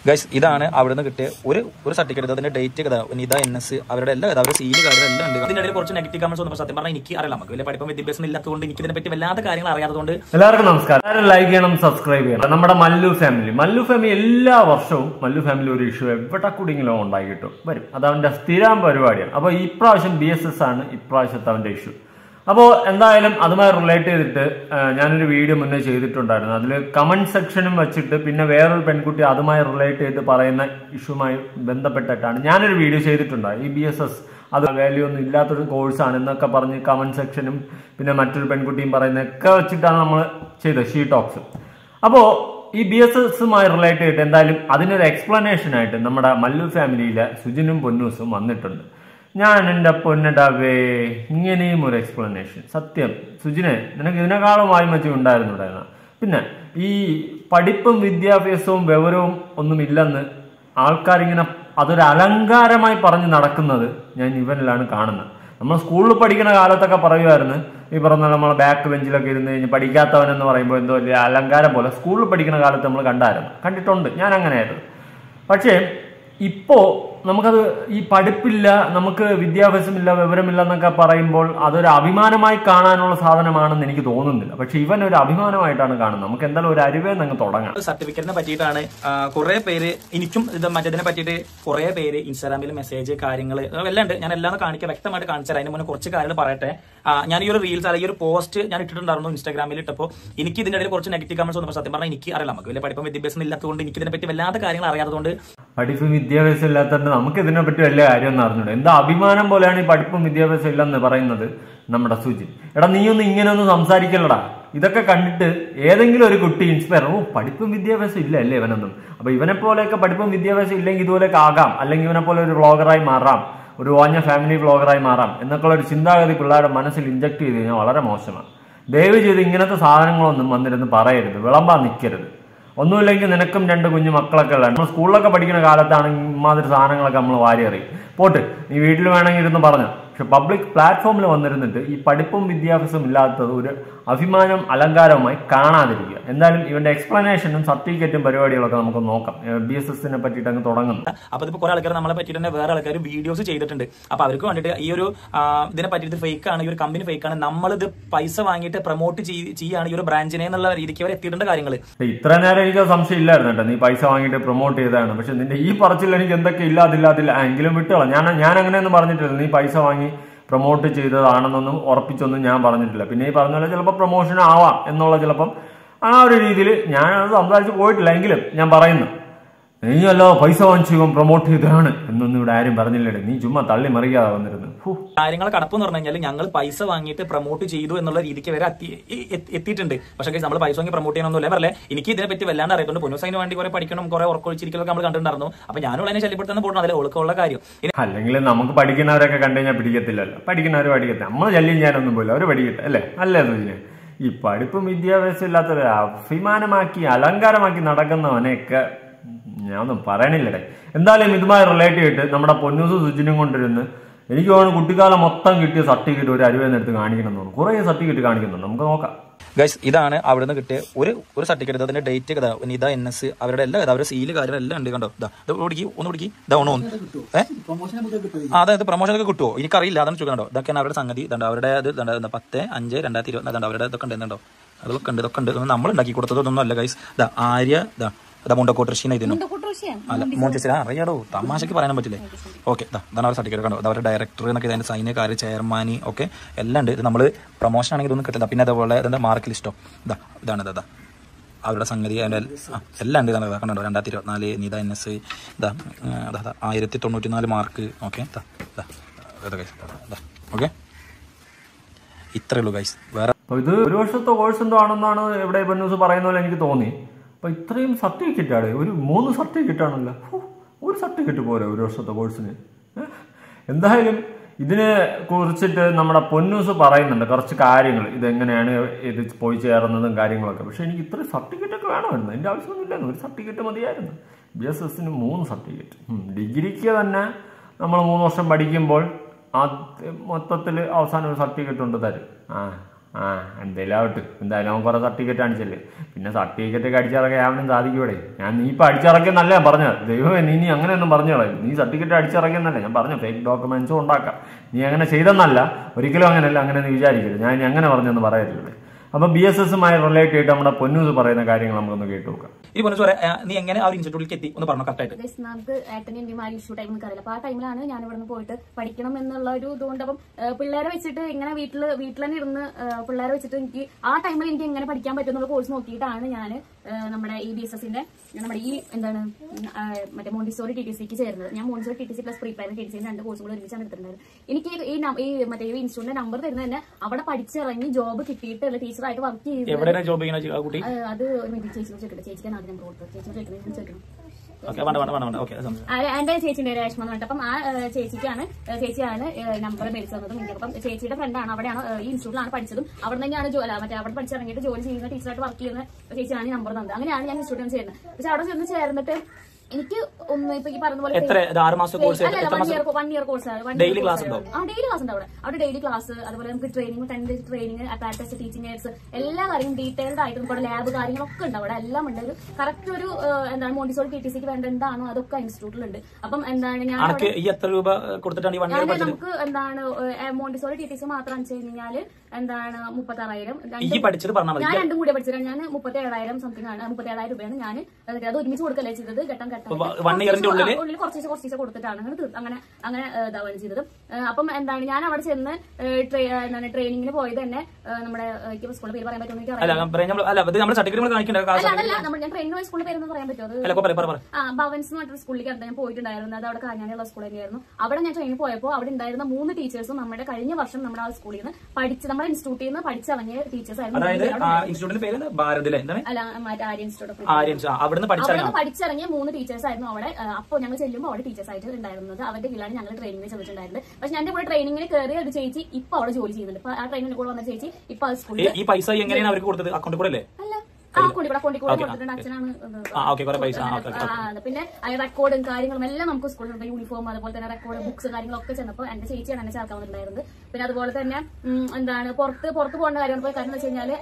Guys ഇതാണ് അവിടുന്ന് കിട്ടിയ ഒരു സർട്ടിഫിക്കറ്റ്. അതിന്റെ ഡേറ്റ് നിത NS അവരുടെ എല്ലാ അവരുടെ സീല് കാര്യങ്ങൾ എല്ലാം ഉണ്ട്. അതിന്റെ ഇടയിൽ കുറച്ച് നെഗറ്റീവ് കമന്റ്സ് വന്നപ്പോൾ സത്യം പറഞ്ഞാൽ എനിക്ക് അറിയാം, നമുക്ക് വലിയ പഠിപ്പം വിദ്യാഭ്യാസം ഇല്ലാത്തതുകൊണ്ട് എനിക്ക് ഇതിനെപ്പറ്റി വല്ലാത്ത കാര്യങ്ങൾ അറിയാത്തതുകൊണ്ട്. എല്ലാവർക്കും നമസ്കാരം. എല്ലാവരും ലൈക്ക് ചെയ്യണം, സബ്സ്ക്രൈബ് ചെയ്യണം. നമ്മുടെ മല്ലു ഫാമിലി എല്ലാ വർഷവും മല്ലു ഫാമിലി ഒരു ഇഷ്യൂ എവിടെ കൂടിയെങ്കിലും ഉണ്ടായി കിട്ടും വരും. അത് അവന്റെ സ്ഥിരം പരിപാടിയാണ്. അപ്പൊ ഇപ്രാവശ്യം BSS ആണ് ഇപ്രാവശ്യത്തെ അവന്റെ ഇഷ്യൂ. അപ്പോൾ എന്തായാലും അതുമായി റിലേറ്റ് ചെയ്തിട്ട് ഞാനൊരു വീഡിയോ മുന്നേ ചെയ്തിട്ടുണ്ടായിരുന്നു. അതിൽ കമന്റ് സെക്ഷനും വെച്ചിട്ട് പിന്നെ വേറൊരു പെൺകുട്ടി അതുമായി റിലേറ്റ് ചെയ്ത് പറയുന്ന ഇഷ്യൂമായി ബന്ധപ്പെട്ടിട്ടാണ് ഞാനൊരു വീഡിയോ ചെയ്തിട്ടുണ്ടായി. ഈ BSS അത് വാല്യൂ ഒന്നും ഇല്ലാത്തൊരു കോഴ്സാണ് എന്നൊക്കെ പറഞ്ഞ് കമന്റ് സെക്ഷനും പിന്നെ മറ്റൊരു പെൺകുട്ടിയും പറയുന്നതൊക്കെ വെച്ചിട്ടാണ് നമ്മൾ ചെയ്തത് ഷീ ടോക്സ്. അപ്പോൾ ഈ BSSമായി റിലേറ്റ് ചെയ്തിട്ട് എന്തായാലും അതിനൊരു എക്സ്പ്ലനേഷൻ ആയിട്ട് നമ്മുടെ മല്ലു ഫാമിലിയിലെ സുജിനും പൊന്നൂസും വന്നിട്ടുണ്ട്. ഞാൻ എൻ്റെ പൊന്നടാവേ ഇങ്ങനെയും ഒരു എക്സ്പ്ലനേഷൻ. സത്യം സുജിനെ, നിനക്ക് ഇതിനേക്കാളും വായ്മച്ച ഉണ്ടായിരുന്നുണ്ടായിരുന്ന. പിന്നെ ഈ പഠിപ്പും വിദ്യാഭ്യാസവും വിവരവും ഒന്നുമില്ലെന്ന് ആൾക്കാരിങ്ങനെ അതൊരു അലങ്കാരമായി പറഞ്ഞ് നടക്കുന്നത് ഞാൻ ഇവനിലാണ് കാണുന്നത്. നമ്മൾ സ്കൂളിൽ പഠിക്കുന്ന കാലത്തൊക്കെ പറയുമായിരുന്നു, ഈ പറഞ്ഞ നമ്മളെ ബാക്ക് ബെഞ്ചിലൊക്കെ ഇരുന്ന് കഴിഞ്ഞ് പഠിക്കാത്തവൻ എന്ന് പറയുമ്പോൾ എന്തോ വലിയ അലങ്കാരം പോലെ സ്കൂളിൽ പഠിക്കുന്ന കാലത്ത് നമ്മൾ കണ്ടിട്ടുണ്ട്. ഞാൻ അങ്ങനെയായിരുന്നു. പക്ഷേ ഇപ്പോ നമുക്കത് ഈ പഠിപ്പില്ല, നമുക്ക് വിദ്യാഭ്യാസമില്ല, വിവരമില്ല എന്നൊക്കെ പറയുമ്പോൾ അതൊരു അഭിമാനമായി കാണാനുള്ള സാധനമാണെന്ന് എനിക്ക് തോന്നുന്നില്ല. പക്ഷെ ഇവൻ ഒരു അഭിമാനമായിട്ടാണ് കാണുന്നത്. നമുക്ക് എന്തായാലും ഒരു അറിവേന്ന് അങ്ങ് തുടങ്ങാം. സർട്ടിഫിക്കറ്റിനെ പറ്റിയിട്ടാണ് കുറെ പേര്, എനിക്കും ഇത് മറ്റേതിനെ പറ്റിയിട്ട് കുറെ പേര് ഇൻസ്റ്റാഗ്രാമിൽ മെസ്സേജ് കാര്യങ്ങൾ എല്ലാം ഉണ്ട്. ഞാൻ എല്ലാം കാണിക്കാൻ വ്യക്തമായിട്ട് കാണിച്ചാൽ അതിന് മുന്നേ കുറച്ച് കാര്യങ്ങൾ പറയട്ടെ. ഞാൻ ഈ ഒരു റീൽസ് അല്ലെങ്കിൽ ഈ ഒരു പോസ്റ്റ് ഞാൻ ഇട്ടിട്ടുണ്ടായിരുന്നു ഇൻസ്റ്റാഗ്രാമിൽ. ഇട്ടപ്പോൾ എനിക്ക് ഇതിന്റെ ഇടയിൽ കുറച്ച് നെഗറ്റീവ് കമന്റ്സ് വന്നപ്പോൾ സത്യം പറഞ്ഞാൽ എനിക്ക് അറിയാം, നമുക്ക് വലിയ പഠിപ്പം വിദ്യാഭ്യാസം ഇല്ലാത്തതുകൊണ്ട് എനിക്ക് ഇതിനെപ്പറ്റി വല്ലാത്ത കാര്യങ്ങൾ അറിയാത്തതുകൊണ്ട്. പഠിപ്പും വിദ്യാഭ്യാസം ഇല്ലാത്തതുകൊണ്ട് നമുക്ക് ഇതിനെപ്പറ്റി വലിയ കാര്യമൊന്നും അറിഞ്ഞൂടെ. എന്താ അഭിമാനം പോലെയാണ് ഈ പഠിപ്പും വിദ്യാഭ്യാസം ഇല്ലെന്ന് പറയുന്നത് നമ്മുടെ സുജിൻ. എടാ നീയൊന്നും ഇങ്ങനെയൊന്നും സംസാരിക്കല്ലടാ. ഇതൊക്കെ കണ്ടിട്ട് ഏതെങ്കിലും ഒരു കുട്ടി ഇൻസ്പയർ, പഠിപ്പും വിദ്യാഭ്യാസം ഇല്ല അല്ലേ ഇവനൊന്നും, അപ്പൊ ഇവനെ പോലെയൊക്കെ പഠിപ്പും വിദ്യാഭ്യാസം ഇല്ലെങ്കിൽ ഇതുപോലെയൊക്കെ ആകാം, അല്ലെങ്കിൽ ഇവനെ പോലെ ഒരു വ്ളോഗറായി മാറാം, ഒരു ഓഞ്ഞ ഫാമിലി വ്ളോഗറായി മാറാം എന്നൊക്കെയുള്ള ഒരു ചിന്താഗതി പിള്ളേരുടെ മനസ്സിൽ ഇഞ്ചക്ട് ചെയ്ത് കഴിഞ്ഞാൽ വളരെ മോശമാണ്. ദയവ് ചെയ്ത് ഇങ്ങനത്തെ സാധനങ്ങളൊന്നും വന്നിരുന്ന് പറയരുത്, വിളമ്പാൻ നിൽക്കരുത്. ഒന്നുമില്ലെങ്കിൽ നിനക്കും രണ്ട് കുഞ്ഞു മക്കളൊക്കെ ഉള്ള നമ്മൾ സ്കൂളിലൊക്കെ പഠിക്കുന്ന കാലത്താണെങ്കിൽ ഇമാതിരി സാധനങ്ങളൊക്കെ നമ്മൾ വാരി അറിയും. പോട്ട് നീ വീട്ടിൽ വേണമെങ്കിൽ ഇരുന്ന് പറഞ്ഞു. പക്ഷെ പബ്ലിക് പ്ലാറ്റ്ഫോമിൽ വന്നിരുന്നിട്ട് ഈ പഠിപ്പും വിദ്യാഭ്യാസവും ഇല്ലാത്തത് ഒരു അഭിമാനം അലങ്കാരവുമായി കാണാതിരിക്കുക. എന്തായാലും ഇവന്റെ എക്സ്പ്ലനേഷനും സർട്ടിഫിക്കറ്റും പരിപാടികളൊക്കെ നമുക്ക് നോക്കാം. BSSനെ പറ്റിയിട്ട് അങ്ങ് തുടങ്ങുന്നു. അപ്പൊ ഇതിപ്പോ കുറെ ആൾക്കാർ നമ്മളെ പറ്റിയിട്ട് തന്നെ വേറെ ആൾക്കാർ വീഡിയോസ് ചെയ്തിട്ടുണ്ട്. അപ്പൊ അവർക്ക് വേണ്ടിയിട്ട് ഈ ഒരു ഇതിനെ പറ്റിയിട്ട് ഫേക്ക് ആണ്, ഈ ഒരു കമ്പനി ഫേക്ക് ആണ്, നമ്മളിത് പൈസ വാങ്ങിയിട്ട് പ്രൊമോട്ട് ചെയ്യാണ് ഈ ഒരു ബ്രാഞ്ചിനെ എന്നുള്ള രീതിക്ക് അവർ എത്തിയിട്ടുണ്ട് കാര്യങ്ങൾ. ഇത്ര നേരം എനിക്ക് സംശയം ഇല്ലായിരുന്നു കേട്ടോ, നീ പൈസ വാങ്ങിയിട്ട് പ്രൊമോട്ട് ചെയ്തതാണ്. പക്ഷെ നിന്റെ ഈ പറച്ചിൽ എനിക്ക് എന്തൊക്കെ ഇല്ലാതില്ല എങ്കിലും വിട്ടോളാം. ഞാൻ അങ്ങനെയൊന്നും പറഞ്ഞിട്ടില്ല. നീ പൈസ വാങ്ങി പ്രൊമോട്ട് ചെയ്തതാണെന്നൊന്നും ഉറപ്പിച്ചൊന്നും ഞാൻ പറഞ്ഞിട്ടില്ല. പിന്നെ ഈ പറഞ്ഞ പോലെ ചിലപ്പോൾ പ്രൊമോഷൻ ആവാം എന്നുള്ള ചിലപ്പം ആ ഒരു രീതിയിൽ ഞാനത് സംസാരിച്ച് പോയിട്ടില്ല. എങ്കിലും ഞാൻ പറയുന്നു, നീ അല്ലോ പൈസ വാങ്ങിച്ചു പ്രൊമോട്ട് ചെയ്തതാണ് എന്നൊന്നും ഇവിടെ ആരും പറഞ്ഞില്ലേ. നീ ചുമ്മാ തള്ളി മറിയാതെ വന്നിരുന്നു. കാര്യങ്ങൾ കടപ്പെന്ന് പറഞ്ഞു കഴിഞ്ഞാൽ ഞങ്ങൾ പൈസ വാങ്ങിയിട്ട് പ്രൊമോട്ട് ചെയ്തു എന്നുള്ള രീതിക്ക് വരെ എത്തിയിട്ടുണ്ട്. പക്ഷേ നമ്മൾ പൈസ വാങ്ങി പ്രൊമോട്ട് ചെയ്യണമെന്നില്ല പറയല്ലേ. എനിക്ക് ഇതിനെപ്പറ്റി വല്ലാണ്ട് അറിയത്തുണ്ട്. പൊന്നൂസൈന് വേണ്ടി കുറെ പഠിക്കണം, കുറെ ഉറക്കൊഴിച്ചിരിക്കലൊക്കെ നമ്മൾ കണ്ടിട്ടുണ്ടായിരുന്നു. അപ്പൊ ഞാനും അതിനെ ശല്യപ്പെടുത്താൻ പോകണം, അതിലെ ഒളുക്കമുള്ള കാര്യം. അല്ലെങ്കിൽ നമുക്ക് പഠിക്കുന്നവരൊക്കെ കണ്ടു കഴിഞ്ഞാൽ പിടിക്കത്തില്ലല്ലോ. പഠിക്കുന്നവർ പഠിക്കത്തില്ല, നമ്മൾ ശല്യം ചെയ്യാനൊന്നും പോയില്ല, അവർ പഠിക്കട്ടെ അല്ലേ. അല്ലേ സുജിനെ, ഈ പഠിപ്പും വിദ്യാഭ്യാസം ഇല്ലാത്തൊരു അഭിമാനമാക്കി അലങ്കാരമാക്കി നടക്കുന്നവനെയൊക്കെ ഞാൻ ഒന്നും പറയണില്ലേ. എന്തായാലും ഇതുമായി റിലേറ്റ് ചെയ്തിട്ട് നമ്മുടെ പൊന്നൂസും സുജിനും കൊണ്ടിരുന്ന് എനിക്ക് തോന്നുന്നു കുട്ടിക്കാലം മൊത്തം കിട്ടിയ സർട്ടിഫിക്കറ്റ് ഒരു അരുവെന്നെടുത്ത് കാണിക്കണം എന്ന് തോന്നുന്നു. കുറെ സർട്ടിഫിക്കറ്റ് കാണിക്കുന്നുണ്ട്, നമുക്ക് നോക്കാം. ഗൈസ് ഇതാണ് അവിടുന്ന് കിട്ടിയ ഒരു സർട്ടിഫിക്കറ്റ്. അതിന്റെ ഡേറ്റ് നിത NS അവരുടെ എല്ലാ അവരുടെ സീല് കാര്യം എല്ലാം ഉണ്ട്. കണ്ടോ, ഒന്ന് പിടിക്കി അതായത് പ്രൊമോഷൻ ഒക്കെ കിട്ടുമോ എനിക്കറിയില്ല, അതാണ് ചോദിക്കണ്ടോ. ഇതൊക്കെയാണ് അവരുടെ സംഗതി. അവരുടെ അത് 10/5/2020 അവരുടെ ഇതൊക്കെ ഉണ്ട്. അതൊക്കെ ഉണ്ട്, ഇതൊക്കെ ഉണ്ട്. നമ്മൾ ഉണ്ടാക്കി കൊടുത്തതൊന്നും അല്ല ഗൈസ്. ആര്യ മുണ്ടക്കോട്ട് ഇതിനും അല്ല മോണ്ടിസി അറിയാടോ, തമാശക്ക് പറയാൻ പറ്റില്ലേ. ഓക്കെ, ഇതാണ് അവരുടെ സർട്ടിഫിക്കറ്റ്. കണ്ടോ, അവരുടെ ഡയറക്ടർ എന്നൊക്കെ ഇതിന്റെ സൈന് കാര്യം ചെയർമാൻ ഒക്കെ എല്ലാം ഉണ്ട്. ഇത് നമ്മൾ പ്രൊമോഷൻ ആണെങ്കിൽ ഇതൊന്നും കിട്ടില്ല. പിന്നെ അതേപോലെ ഇതിന്റെ മാർക്ക് ലിസ്റ്റോ ഇതാണ് അവരുടെ സംഗതി അതിന്റെ എല്ലാം ഉണ്ട്. ഇതാണ് കണ്ടോ, 2024 Nita NS 1094 mark. Okay okay, ഇത്രേ ഉള്ളൂ ഗൈസ്. വേറെ ഇത് ഒരു വർഷത്തെ കോഴ്സ് എന്തോ ആണെന്നാണ് ഇവിടെ പൊന്നൂസ് പറയുന്ന പോലെ എനിക്ക് തോന്നി. അപ്പൊ ഇത്രയും സർട്ടിഫിക്കറ്റ് ആണ്, ഒരു 3 സർട്ടിഫിക്കറ്റ് ആണല്ലോ. ഒരു സർട്ടിഫിക്കറ്റ് പോരെ ഒരു വർഷത്തെ കോഴ്സിന്. എന്തായാലും ഇതിനെ കുറിച്ചിട്ട് നമ്മുടെ പൊന്നൂസ് പറയുന്നുണ്ട് കുറച്ച് കാര്യങ്ങൾ, ഇതെങ്ങനെയാണ് ഇത് പോയി ചേർന്നതും കാര്യങ്ങളൊക്കെ. പക്ഷെ എനിക്ക് ഇത്രയും സർട്ടിഫിക്കറ്റ് ഒക്കെ വേണമായിരുന്നു, അതിന്റെ ആവശ്യമൊന്നുമില്ലായിരുന്നു. ഒരു സർട്ടിഫിക്കറ്റ് മതിയായിരുന്നു. BSSന് 3 സർട്ടിഫിക്കറ്റ്. ഡിഗ്രിക്ക് തന്നെ നമ്മൾ 3 വർഷം പഠിക്കുമ്പോൾ മൊത്തത്തിൽ അവസാനം ഒരു സർട്ടിഫിക്കറ്റ് ഉണ്ട് തരും. എന്തേലും ആവട്ടെ, എന്തായാലും അവൻ കുറെ സർട്ടിഫിക്കറ്റ് അടിച്ചല്ലേ. പിന്നെ സർട്ടിഫിക്കറ്റ് ഒക്കെ അടിച്ചിറക്കാൻ സാധിക്കൂടെ? നീ ഇപ്പൊ അടിച്ചിറക്കിയെന്നല്ല ഞാൻ പറഞ്ഞത്. ദൈവമേ, നീ അങ്ങനെയൊന്നും പറഞ്ഞോളെ. നീ സർട്ടിഫിക്കറ്റ് അടിച്ചിറക്കിയെന്നല്ല ഞാൻ പറഞ്ഞു. ഫേക്ക് ഡോക്യുമെന്റ്സും ഉണ്ടാക്കാം. നീ അങ്ങനെ ചെയ്തെന്നല്ല, ഒരിക്കലും അങ്ങനെയല്ല. അങ്ങനെ നീ വിചാരിക്കരുത്. ഞാൻ അങ്ങനെ പറഞ്ഞൊന്നും പറയരുത്. അപ്പൊ BSSമായി റിലേറ്റ് ചെയ്തിട്ട് നമ്മുടെ പൊന്നൂസ് പറയുന്ന കാര്യങ്ങൾ നമുക്കൊന്ന് കേട്ടു നോക്കാം. ഈ പൊന്നൂസ് നീ എങ്ങനെ ആ ഒരു ഇൻസ്റ്റിറ്റ്യൂട്ടിലേക്ക് എത്തി ഒന്ന് പറഞ്ഞു കറക്റ്റായിട്ട്. നമുക്ക് ഏട്ടനും എന്റെയും ആ ഇഷ്യൂ ടൈം അറിയില്ല. അപ്പൊ ആ ടൈമിലാണ് ഞാൻ ഇവിടെ നിന്ന് പോയിട്ട് പഠിക്കണം എന്നുള്ള ഒരു ഇതുകൊണ്ട് അപ്പം പിള്ളേരെ വെച്ചിട്ട് ഇങ്ങനെ വീട്ടിൽ തന്നെ ഇരുന്ന് പിള്ളേരെ വെച്ചിട്ട് എനിക്ക് ആ ടൈമിൽ എനിക്ക് എങ്ങനെ പഠിക്കാൻ പറ്റുന്നുള്ള കോഴ്സ് നോക്കിയിട്ടാണ് ഞാൻ നമ്മുടെ ഈ BSSന്റെ നമ്മുടെ ഈ എന്താണ് മറ്റേ മോണ്ടിസോറി TTCക്ക് ചേർന്നത്. ഞാൻ Montessori TTC plus pre primary TTC 2 കോഴ്സുകൾ ഒരുമിച്ചാണ് എടുത്തിട്ടുണ്ടായിരുന്നത്. എനിക്ക് ഈ മറ്റേ ഈ ഇൻസ്റ്റിറ്റ്യൂട്ടിന്റെ നമ്പർ തരുന്നത് തന്നെ അവിടെ പഠിച്ചിറങ്ങി ജോബ് കിട്ടിയിട്ടുള്ള ടീച്ചറായിട്ട് വർക്ക് ചെയ്ത്. അത് ഒരു മിനിറ്റ് ചേച്ചിയോട് ചോദിക്കട്ടെ. ചേച്ചിക്കാണ് ആദ്യം നമ്പർ കൊടുത്തത്. ചേച്ചിയോട് ചോദിക്കണം. എന്റെ ചേച്ചിന്റെ രേഷ്മ എന്ന് പറഞ്ഞിട്ട് അപ്പം ആ ചേച്ചിയാണ് നമ്പർ മേടിച്ചു തന്നതും. അപ്പം ചേച്ചിയുടെ ഫ്രണ്ടാണ്, അവിടെയാണ് ഈ ഇൻസ്റ്റിറ്റ്യൂട്ടിലാണ് പഠിച്ചതും. അവിടെ തന്നെയാണ് മറ്റേ അവിടെ പഠിച്ചിറങ്ങിയിട്ട് ജോലി ചെയ്യുന്ന ടീച്ചറായിട്ട് വർക്ക് ചെയ്യുന്ന ചേച്ചിയാണ് ഈ നമ്പർ തന്നത്. അങ്ങനെയാണ് ഞാൻ ഇൻസ്റ്റിറ്റ്യൂട്ടിൽ ചേരുന്നത്. പക്ഷെ അവിടെ ചെന്ന് ചേർന്നിട്ട് എനിക്ക് ഇപ്പൊ ഈ പറഞ്ഞ പോലെ 1 ഇയർ കോഴ്സാണ്. ഡെയിലി ക്ലാസ് ഉണ്ട് അവിടെ ഡെയിലി ക്ലാസ്, അതുപോലെ നമുക്ക് training 10 days training, apparatus, teaching aids, എല്ലാ കാര്യങ്ങളും ഡീറ്റെയിൽഡ് ആയിട്ട് നമ്മുടെ ലാബ് കാര്യങ്ങളൊക്കെ ഉണ്ട് അവിടെ. എല്ലാം ഉണ്ട്. ഒരു കറക്റ്റ് ഒരു എന്താണ് മോണ്ടിസോറി TTCക്ക് വേണ്ട എന്താണോ അതൊക്കെ ഇൻസ്റ്റിറ്റ്യൂട്ടിലുണ്ട്. അപ്പം എന്താണ് ഞാൻ നമുക്ക് എന്താണ് മോണ്ടിസോറി TTC മാത്രം വെച്ച് കഴിഞ്ഞാൽ എന്താണ് 36,000. ഞാൻ രണ്ടും കൂടെ പഠിച്ചത്. ഞാൻ 37,000 സംതിങ് ആണ്. 37,000 രൂപയാണ് ഞാൻ അത് ഒരുമിച്ച് കൊടുക്കല്ലേ ചെയ്തത്. ഘട്ടം ഉള്ളിൽ കുറച്ച് കൊടുത്തിട്ടാണ് അങ്ങനെ ഇതാവുകയാണ് ചെയ്തത്. അപ്പം എന്താണ് ഞാൻ അവിടെ ചെന്ന് ട്രെയിനിങ്ങിന് പോയത് തന്നെ നമ്മുടെ സ്കൂളിന്റെ പേര് പറയാൻ പറ്റുമോ? ഞാൻ ട്രെയിനിങ് പോയ സ്കൂളിന്റെ പേരൊന്നും പറയാൻ പറ്റുമോ? ഭവൻസ് എന്ന് പറഞ്ഞ സ്കൂളിലേക്ക് ഞാൻ പോയിട്ടുണ്ടായിരുന്നു. അത് അവിടെ കാഞ്ഞാലുള്ള സ്കൂൾ തന്നെയായിരുന്നു. അവിടെ ഞാൻ ട്രെയിനിൽ പോയപ്പോൾ അവിടെ ഉണ്ടായിരുന്ന 3 ടീച്ചേഴ്സും നമ്മുടെ കഴിഞ്ഞ വർഷം നമ്മുടെ ആ സ്കൂളിൽ നിന്ന് പഠിച്ച് നമ്മുടെ ഇൻസ്റ്റിറ്റ്യൂട്ടിൽ നിന്ന് പഠിച്ചിറങ്ങിയ ടീച്ചേഴ്സ് ആയിരുന്നു. പഠിച്ചിറങ്ങിയ 3 ടീച്ചേഴ്സ് ആയിരുന്നു അവിടെ. അപ്പോൾ ഞങ്ങൾ ചെല്ലുമ്പോൾ അവിടെ ടീച്ചേഴ്സ് ആയിട്ട് ഉണ്ടായിരുന്നത്. അവരുടെ കീഴിലാണ് ഞങ്ങൾ ട്രെയിനിങ്ങിന് ചെന്നിട്ടുണ്ടായിരുന്നത്. പക്ഷെ എന്റെ കൂടെ ട്രെയിനിങ്ങിന് കയറിയ ഒരു ചേച്ചി ഇപ്പൊ അവിടെ ജോലി ചെയ്യുന്നുണ്ട്. ആ ട്രെയിനിങ്ങിന് കൂടെ വന്ന ചേച്ചി ഇപ്പൊ സ്കൂളിൽ ഈ പൈസ എങ്ങനെയാണ് അവർക്ക് കൊടുത്തത്? അക്കൗണ്ട് കൂടെ അല്ലേ? പിന്നെ റെക്കോർഡും കാര്യങ്ങളും എല്ലാം നമുക്ക് സ്കൂളിലുണ്ട്. യൂണിഫോം, അതുപോലെ തന്നെ റെക്കോർഡ്, ബുക്സ് കാര്യങ്ങളൊക്കെ ചെന്നപ്പോൾ എന്റെ ചേച്ചിയാണ് എന്നെ ചേർക്കാൻ വന്നിട്ടുണ്ടായിരുന്നത്. പിന്നെ അതുപോലെ തന്നെ എന്താണ് പുറത്ത് പോകുന്ന കാര്യം. കാരണം എന്ന് വെച്ച് കഴിഞ്ഞാല്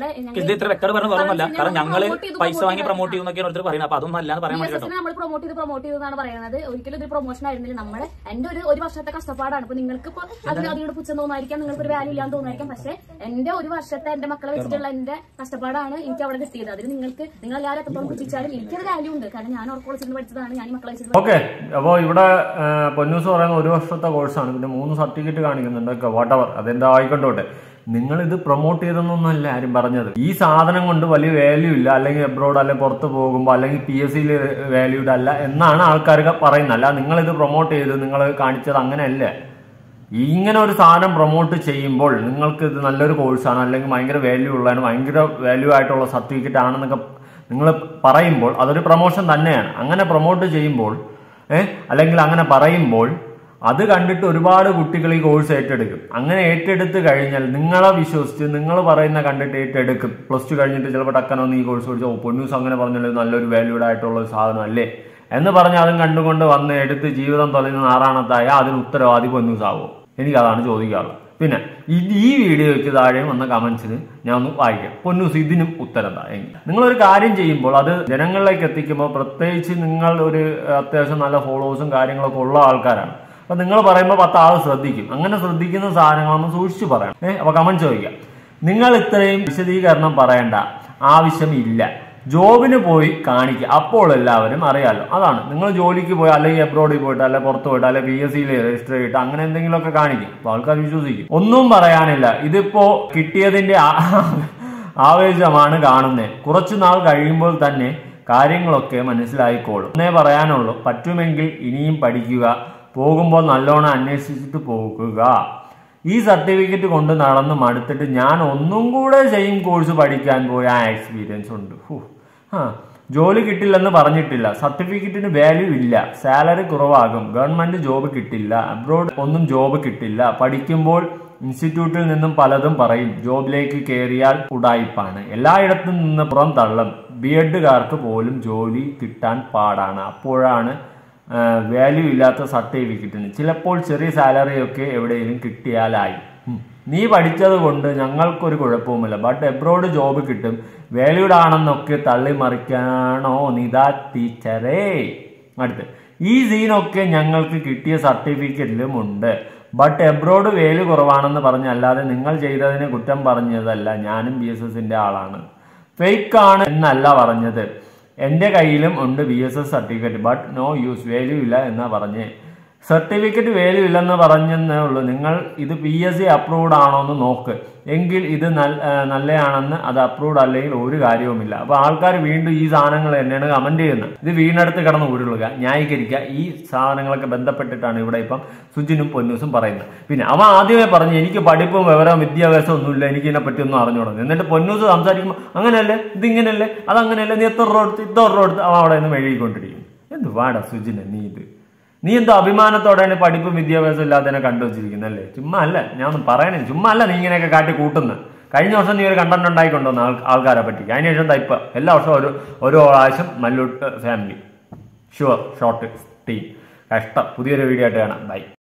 നമ്മൾ പ്രൊമോട്ട് ചെയ്തെന്നാണ് പറയുന്നത്. ഒരിക്കലും ഇത് പ്രൊമോഷൻ ആയിരുന്നില്ല. നമ്മുടെ എന്റെ ഒരു വർഷത്തെ കഷ്ടപ്പാടാണ്. ഇപ്പൊ നിങ്ങൾക്ക് ഇപ്പൊ അതിനോട് പുച്ഛം തോന്നായിരിക്കാം, നിങ്ങൾക്ക് ഒരു വാല്യൂ ഇല്ലാന്ന് തോന്നായിരിക്കാം. പക്ഷെ എന്റെ ഒരു വർഷത്തെ എന്റെ മക്കളെ വെച്ചിട്ടുള്ള എന്റെ കഷ്ടപ്പാടാണ് എനിക്ക് അവിടെ കിട്ടിയത്. അതിന് നിങ്ങൾ എല്ലാവരും എത്രത്തോളം പുച്ഛിച്ചാലും എനിക്കത് വാല്യൂ ഉണ്ട്. കാരണം ഞാൻ ഓർക്കോൾ വെച്ചിട്ട് പഠിച്ചതാണ്. ഞാൻ മക്കളെ വെച്ചിട്ട്. ഓക്കെ, അപ്പോൾ ഇവിടെ പൊന്നൂസ് പറയുന്ന 1 വർഷത്തെ കോഴ്സാണ്. പിന്നെ 3 സർട്ടിഫിക്കറ്റ് കാണിക്കുന്നുണ്ട്. വാട്ടവർ അതെന്താ ആയിക്കൊണ്ടോട്ടെ. നിങ്ങൾ ഇത് പ്രൊമോട്ട് ചെയ്തെന്നൊന്നല്ല ആരും പറഞ്ഞത്. ഈ സാധനം കൊണ്ട് വലിയ വാല്യൂ ഇല്ല, അല്ലെങ്കിൽ എബ്രോഡ് അല്ലെങ്കിൽ പുറത്ത് പോകുമ്പോൾ അല്ലെങ്കിൽ PSCയിൽ വാല്യൂഡ് അല്ല എന്നാണ് ആൾക്കാർ പറയുന്നത്. അല്ല നിങ്ങളിത് പ്രൊമോട്ട് ചെയ്ത് നിങ്ങൾ കാണിച്ചത് അങ്ങനെയല്ലേ. ഇങ്ങനെ ഒരു സാധനം പ്രൊമോട്ട് ചെയ്യുമ്പോൾ നിങ്ങൾക്ക് ഇത് നല്ലൊരു കോഴ്സാണ്, അല്ലെങ്കിൽ ഭയങ്കര വാല്യൂ ഉള്ളതാണ്, ഭയങ്കര വാല്യൂ ആയിട്ടുള്ള സർട്ടിഫിക്കറ്റ് ആണെന്നൊക്കെ നിങ്ങൾ പറയുമ്പോൾ അതൊരു പ്രൊമോഷൻ തന്നെയാണ്. അങ്ങനെ പ്രൊമോട്ട് ചെയ്യുമ്പോൾ അല്ലെങ്കിൽ അങ്ങനെ പറയുമ്പോൾ അത് കണ്ടിട്ട് ഒരുപാട് കുട്ടികൾ ഈ കോഴ്സ് ഏറ്റെടുക്കും. അങ്ങനെ ഏറ്റെടുത്ത് കഴിഞ്ഞാൽ നിങ്ങളെ വിശ്വസിച്ച് നിങ്ങൾ പറയുന്ന കണ്ടിട്ട് ഏറ്റെടുക്കും. +2 കഴിഞ്ഞിട്ട് ചിലപ്പോൾ ടക്കനൊന്ന് ഈ കോഴ്സ് പഠിച്ചോ പൊന്നൂസ് അങ്ങനെ പറഞ്ഞാൽ നല്ലൊരു വാല്യൂഡ് ആയിട്ടുള്ള ഒരു സാധനം അല്ലേ എന്ന് പറഞ്ഞ് അതും കണ്ടുകൊണ്ട് വന്ന് എടുത്ത് ജീവിതം തൊലയുന്ന നാറാണത്തായ അതിന് ഉത്തരവാദി പൊന്നൂസ് ആവുമോ? എനിക്കതാണ് ചോദിക്കാറുള്ളത്. പിന്നെ ഈ വീഡിയോയ്ക്ക് താഴെ വന്ന കമന്റ്സിന് ഞാൻ ഒന്ന് വായിക്കാം. പൊന്നൂസ് ഇതിനും ഉത്തരം താ. നിങ്ങളൊരു കാര്യം ചെയ്യുമ്പോൾ അത് ജനങ്ങളിലേക്ക് എത്തിക്കുമ്പോൾ, പ്രത്യേകിച്ച് നിങ്ങൾ ഒരു അത്യാവശ്യം നല്ല ഫോളോവേഴ്സും കാര്യങ്ങളൊക്കെ ഉള്ള ആൾക്കാരാണ്. അപ്പൊ നിങ്ങൾ പറയുമ്പോൾ 10 ആൾ ശ്രദ്ധിക്കും. അങ്ങനെ ശ്രദ്ധിക്കുന്ന സാധനങ്ങളൊന്നും സൂക്ഷിച്ചു പറയണം. അപ്പൊ കമന്റ് ചോദിക്കാം. നിങ്ങൾ ഇത്രയും വിശദീകരണം പറയേണ്ട ആവശ്യമില്ല. ജോബിന് പോയി കാണിക്കുക, അപ്പോൾ എല്ലാവരും അറിയാലോ. അതാണ് നിങ്ങൾ ജോലിക്ക് പോയി അല്ലെങ്കിൽ എബ്രോഡിൽ പോയിട്ട് അല്ലെ പുറത്ത് പോയിട്ട് അല്ലെ PSCയിൽ രജിസ്റ്റർ ചെയ്തിട്ട് അങ്ങനെ എന്തെങ്കിലുമൊക്കെ കാണിക്കും. അപ്പൊ ആൾക്കാർ വിശ്വസിക്കും. ഒന്നും പറയാനില്ല. ഇതിപ്പോ കിട്ടിയതിന്റെ ആവേശമാണ് കാണുന്നത്. കുറച്ചു നാൾ കഴിയുമ്പോൾ തന്നെ കാര്യങ്ങളൊക്കെ മനസ്സിലായിക്കോളും എന്നേ പറയാനുള്ളൂ. പറ്റുമെങ്കിൽ ഇനിയും പഠിക്കുക. പോകുമ്പോൾ നല്ലോണം അന്വേഷിച്ചിട്ട് പോകുക. ഈ സർട്ടിഫിക്കറ്റ് കൊണ്ട് നടന്ന് മടുത്തിട്ട് ഞാൻ ഒന്നും കൂടെ സെയിം കോഴ്സ് പഠിക്കാൻ പോയ ആ എക്സ്പീരിയൻസ് ഉണ്ട്. ജോലി കിട്ടില്ലെന്ന് പറഞ്ഞിട്ടില്ല. സർട്ടിഫിക്കറ്റിന് വാല്യൂ ഇല്ല. സാലറി കുറവാകും. ഗവൺമെന്റ് ജോബ് കിട്ടില്ല. അബ്രോഡ് ഒന്നും ജോബ് കിട്ടില്ല. പഠിക്കുമ്പോൾ ഇൻസ്റ്റിറ്റ്യൂട്ടിൽ നിന്നും പലതും പറയും. ജോബിലേക്ക് കയറിയാൽ ഉടായിപ്പാണ്. എല്ലായിടത്തും നിന്ന് പുറം തള്ളും. BEdകാർക്ക് പോലും ജോലി കിട്ടാൻ പാടാണ്. അപ്പോഴാണ് വാല്യൂ ഇല്ലാത്ത സർട്ടിഫിക്കറ്റിന് ചിലപ്പോൾ ചെറിയ സാലറി ഒക്കെ എവിടെയെങ്കിലും കിട്ടിയാലായി. നീ പഠിച്ചത് കൊണ്ട് ഞങ്ങൾക്കൊരു കുഴപ്പവുമില്ല, ബട്ട് എബ്രോഡ് ജോബ് കിട്ടും, വാല്യൂഡ് ആണെന്നൊക്കെ തള്ളിമറിക്കാണോ നിതാ ടീച്ചറേ. അടുത്ത്, ഈ സീനൊക്കെ ഞങ്ങൾക്ക് കിട്ടിയ സർട്ടിഫിക്കറ്റിലും ഉണ്ട്, ബട്ട് എബ്രോഡ് വേല് കുറവാണെന്ന് പറഞ്ഞല്ലാതെ നിങ്ങൾ ചെയ്തതിനെ കുറ്റം പറഞ്ഞതല്ല. ഞാനും BSSന്റെ ആളാണ്, ഫേക്ക് ആണ് എന്നല്ല പറഞ്ഞത്. എൻ്റെ കയ്യിലും ഉണ്ട് BSS certificate, but no use, value ഇല്ല എന്നാ പറഞ്ഞേ. സർട്ടിഫിക്കറ്റ് വാല്യൂ ഇല്ലെന്ന് പറഞ്ഞെന്നേ ഉള്ളൂ. നിങ്ങൾ ഇത് PSC അപ്രൂവ്ഡ് ആണോ എന്ന് നോക്ക്, എങ്കിൽ ഇത് നല്ലതാണെന്ന്. അത് അപ്രൂവ്ഡ് അല്ലെങ്കിൽ ഒരു കാര്യവുമില്ല. അപ്പൊ ആൾക്കാർ വീണ്ടും ഈ സാധനങ്ങൾ തന്നെയാണ് കമന്റ് ചെയ്യുന്നത്. ഇത് വീടിനടുത്ത് കിടന്ന് ഉരുളുക, ന്യായീകരിക്കുക, ഈ സാധനങ്ങളൊക്കെ ബന്ധപ്പെട്ടിട്ടാണ് ഇവിടെ ഇപ്പം സുജിനും പൊന്നൂസും പറയുന്നത്. പിന്നെ അവൻ ആദ്യമേ പറഞ്ഞു എനിക്ക് പഠിപ്പും വിവരവും വിദ്യാഭ്യാസം ഒന്നുമില്ല, എനിക്ക് ഇതിനെ പറ്റി ഒന്നും അറിഞ്ഞുകൂടുന്നു. എന്നിട്ട് പൊന്നൂസ് സംസാരിക്കുമ്പോൾ അങ്ങനെയല്ലേ, ഇതിങ്ങനെയല്ലേ, അതങ്ങനെയല്ലേ, നീ എത്ര രൂപ എടുത്ത് അവൻ അവിടെ നിന്ന് മെഴുകിക്കൊണ്ടിരിക്കും. എന്ത് വാടാ സുജിനെ നീ എന്തോ അഭിമാനത്തോടെയാണ് പഠിപ്പും വിദ്യാഭ്യാസം ഇല്ലാത്തതിനെ കണ്ടുവച്ചിരിക്കുന്നത് അല്ലേ? ചുമ്മാ അല്ല, ഞാൻ ഒന്നും പറയണേ, ചുമ്മാ അല്ല നീ ഇങ്ങനെയൊക്കെ കാട്ടി കൂട്ടുന്നത്. കഴിഞ്ഞ വർഷം നീ ഒരു കണ്ടന്റ് ഉണ്ടായിക്കൊണ്ടുവന്ന ആൾക്കാരെ പറ്റി. അതിനുശേഷം ഇപ്പൊ എല്ലാ വർഷവും ഓരോ പ്രാവശ്യം Mallu family sure short team കഷ്ടം. പുതിയൊരു വീഡിയോ ആയിട്ട് കാണാം. ബൈ.